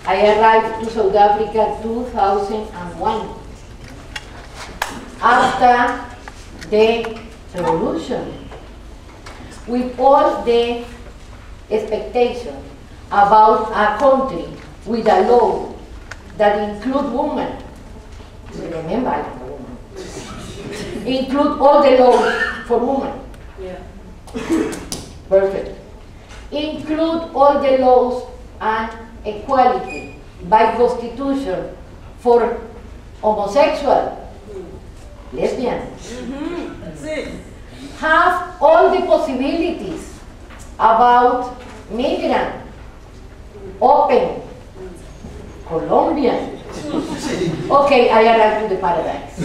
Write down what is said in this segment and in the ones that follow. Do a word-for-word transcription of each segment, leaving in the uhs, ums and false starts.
I arrived to South Africa two thousand one. After the revolution, with all the expectation about a country with a law that include women. Remember, I'm a woman. Include all the laws for women. Yeah. Perfect. Include all the laws and equality by constitution for homosexual, lesbian. Mm-hmm. That's it. Have all the possibilities about migrant, open, Colombian. Okay, I arrived to the paradise.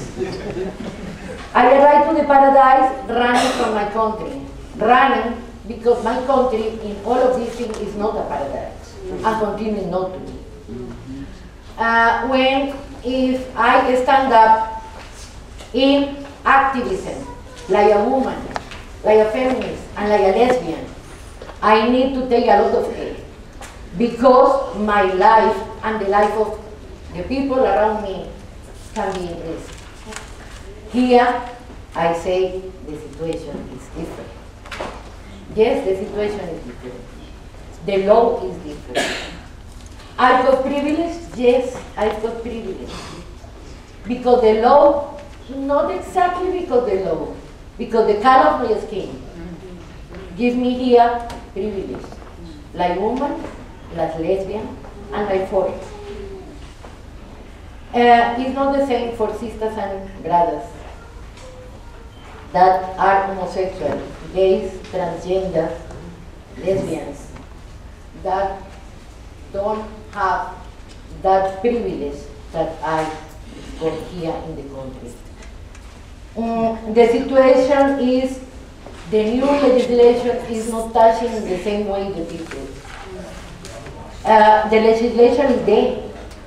I arrived to the paradise running from my country. Running because my country in all of these things is not a paradise and continue not to be. Uh, when if I stand up in activism, like a woman, like a feminist, and like a lesbian, I need to take a lot of care because my life and the life of the people around me can be in risk. Here, I say the situation is different. Yes, the situation is different. The law is different. I've got privilege? Yes, I've got privilege. Because the law, not exactly because the law, because the color of my skin give me here privilege. Like woman, like lesbian, and like foreign. Uh, it's not the same for sisters and brothers that are homosexual, gays, transgender, lesbians, that don't have that privilege that I got here in the country. Mm, the situation is, the new legislation is not touching in the same way the people. Uh, the legislation is there.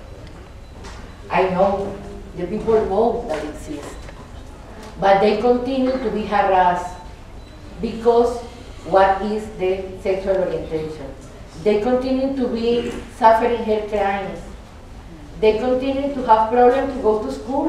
I know, the people know that it exists. But they continue to be harassed because what is the sexual orientation? They continue to be suffering hate crimes. They continue to have problems to go to school.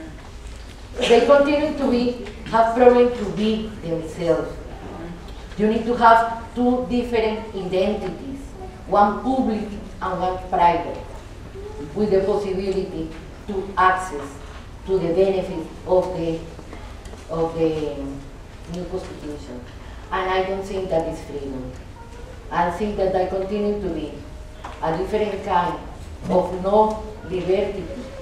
They continue to be have problems to be themselves. You need to have two different identities, one public and one private, with the possibility to access to the benefits of the of the new constitution. And I don't think that is freedom. I think that I continue to be a different kind of no liberty.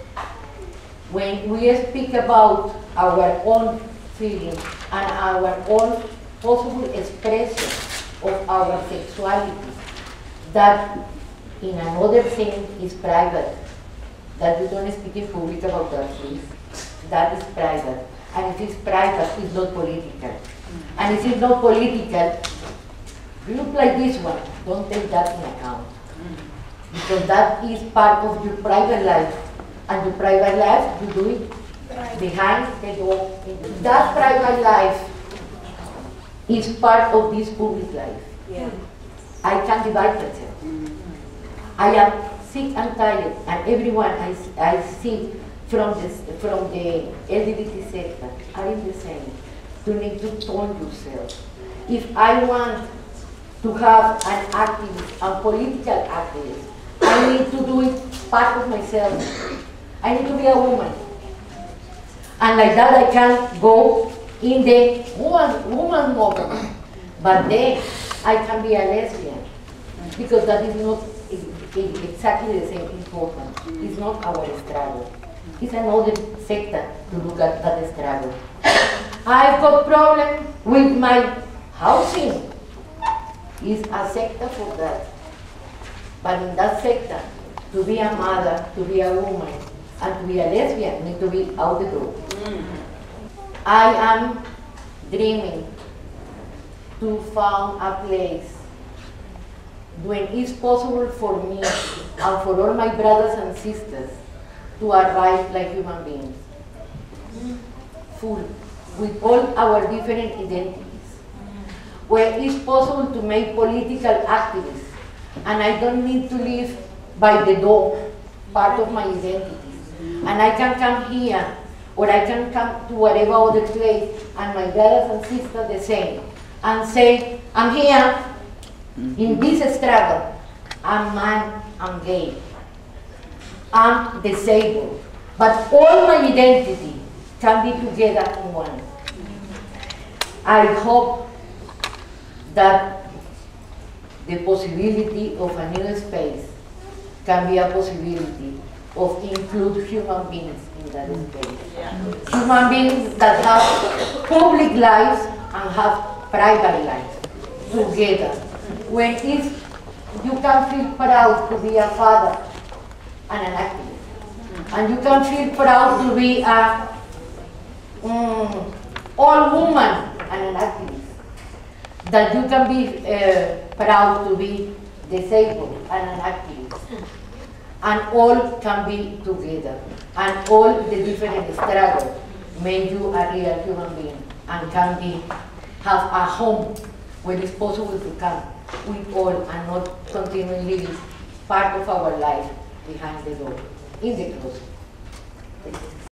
When we speak about our own feelings and our own possible expression of our sexuality, that in another thing is private, that we don't speak in public about that, please. That is private. And if it's private, it's not political. And if it's not political, you look like this one, don't take that in account. Because that is part of your private life. And your private life, you do it behind the door. That private life is part of this public life. Yeah. I can divide myself. I am sick and tired, and everyone I, I see from, this, from the L G B T sector are in the same. You need to tone yourself. If I want to have an activist, a political activist, I need to do it part of myself. I need to be a woman. And like that I can go in the woman, woman movement. But then I can be a lesbian. Because that is not exactly the same important. It's not our struggle. It's another sector to look at that struggle. I've got problem with my housing. It's a sector for that. But in that sector, to be a mother, to be a woman, and to be a lesbian, need to be out the door. Mm-hmm. I am dreaming to found a place when it's possible for me and for all my brothers and sisters to arrive like human beings, full, with all our different identities, where it's possible to make political activists, and I don't need to live by the door, part of my identity. And I can come here, or I can come to whatever other place, and my brothers and sisters the same, and say, I'm here in this struggle. I'm man, I'm gay, I'm disabled, but all my identity can be together in one. I hope that the possibility of a new space can be a possibility of include human beings in that space. Yeah. Human beings that have public lives and have private lives together. When it's, you can feel proud to be a father and an activist. And you can feel proud to be a mm, old woman and an activist. That you can be uh, proud to be disabled and an activist. And all can be together. And all the different struggles make you a real human being and can be have a home where it's possible to come with all and not continue living part of our life behind the door, in the closet.